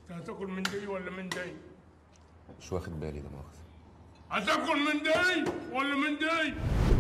انت هتاكل من دي ولا من دي؟ مش واخد بالي، ده مؤاخذة. هتاكل من دي ولا من دي؟